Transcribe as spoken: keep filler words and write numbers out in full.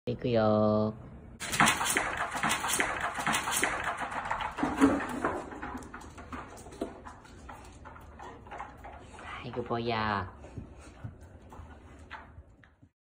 いくよー。はい、グッボイヤー。